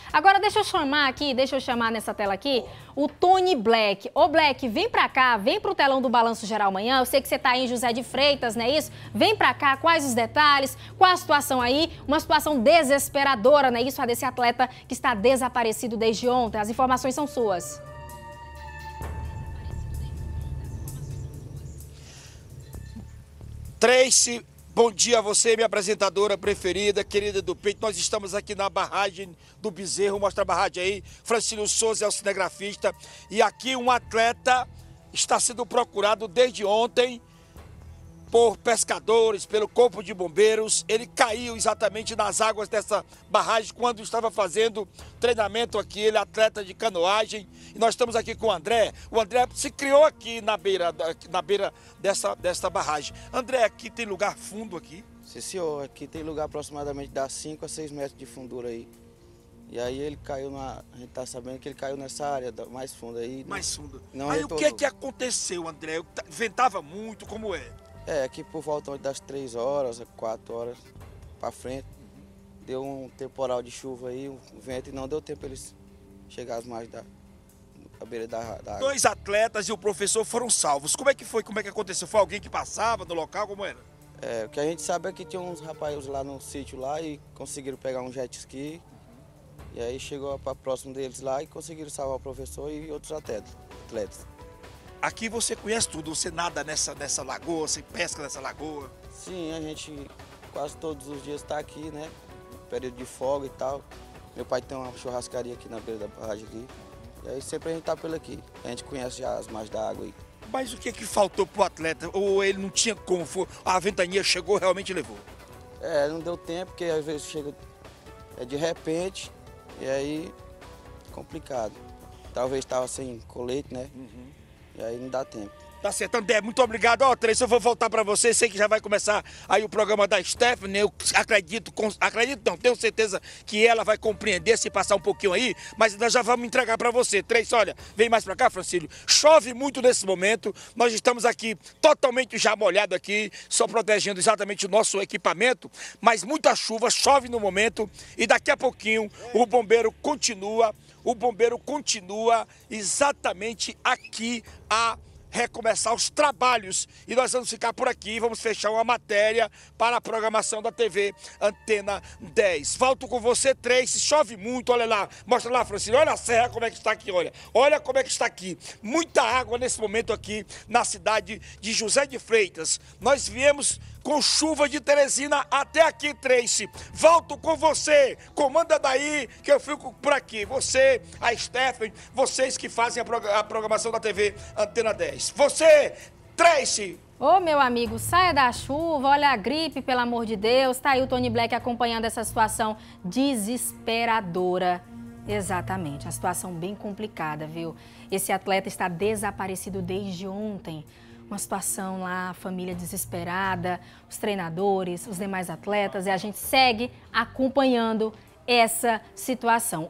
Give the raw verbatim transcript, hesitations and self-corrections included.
Agora deixa eu chamar aqui, deixa eu chamar nessa tela aqui, o Tony Black. Ô Black, vem pra cá, vem pro telão do Balanço Geral amanhã. Eu sei que você tá aí em José de Freitas, não é isso? Vem pra cá, quais os detalhes, qual a situação aí? Uma situação desesperadora, não é isso? A desse atleta que está desaparecido desde ontem. As informações são suas. Tracy, bom dia a você, minha apresentadora preferida, querida do peito. Nós estamos aqui na barragem do Bezerro, mostra a barragem aí. Francílio Souza é o cinegrafista. E aqui um atleta está sendo procurado desde ontem por pescadores, pelo Corpo de Bombeiros. Ele caiu exatamente nas águas dessa barragem quando estava fazendo treinamento aqui. Ele é atleta de canoagem. E nós estamos aqui com o André. O André se criou aqui na beira, na beira dessa, dessa barragem. André, aqui tem lugar fundo aqui? Sim, senhor. Aqui tem lugar aproximadamente de cinco a seis metros de fundura aí. E aí ele caiu na... A gente tá sabendo que ele caiu nessa área mais funda aí. Mais fundo. Não aí é o que é que aconteceu, André? Ventava muito, como é? É, aqui por volta das três horas, quatro horas para frente, deu um temporal de chuva aí, um vento, e não deu tempo eles chegarem mais da, da beira da, da água. Dois atletas e o professor foram salvos. Como é que foi? Como é que aconteceu? Foi alguém que passava no local? Como era? É, o que a gente sabe é que tinha uns rapazes lá no sítio lá e conseguiram pegar um jet ski. E aí chegou para próximo deles lá e conseguiram salvar o professor e outros atletas. atletas. Aqui você conhece tudo, você nada nessa, nessa lagoa, você pesca nessa lagoa? Sim, a gente quase todos os dias está aqui, né? Período de folga e tal. Meu pai tem uma churrascaria aqui na beira da barragem aqui. E aí sempre a gente tá por aqui. A gente conhece já as margens da água aí. Mas o que é que faltou pro atleta? Ou ele não tinha como? A ventania chegou, realmente levou? É, não deu tempo, porque às vezes chega é de repente e aí complicado. Talvez estava sem colete, né? Uhum. E aí não dá tempo. Tá certo, André, muito obrigado. Ó, Tracy, eu vou voltar para você. Sei que já vai começar aí o programa da Stephanie. Eu acredito, acredito não, tenho certeza que ela vai compreender se passar um pouquinho aí, mas nós já vamos entregar para você. Tracy, olha, vem mais para cá, Francílio. Chove muito nesse momento. Nós estamos aqui totalmente já molhado aqui, só protegendo exatamente o nosso equipamento, mas muita chuva, chove no momento e daqui a pouquinho o bombeiro continua, o bombeiro continua exatamente aqui a recomeçar os trabalhos e nós vamos ficar por aqui, vamos fechar uma matéria para a programação da T V Antena dez. Volto com você, Tracy, chove muito, olha lá, mostra lá, Francílio, olha a serra como é que está aqui, olha, olha como é que está aqui, muita água nesse momento aqui na cidade de José de Freitas. Nós viemos com chuva de Teresina até aqui, Tracy. Volto com você, comanda daí que eu fico por aqui. Você, a Stephanie, vocês que fazem a programação da T V Antena dez. Você, Tracy. Ô, meu amigo, saia da chuva, olha a gripe, pelo amor de Deus. Tá aí o Tony Black acompanhando essa situação desesperadora. Exatamente, a situação bem complicada, viu? Esse atleta está desaparecido desde ontem. Uma situação lá, a família desesperada, os treinadores, os demais atletas, e a gente segue acompanhando essa situação.